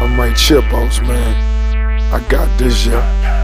I'm right chip boss, man. I got this, yeah.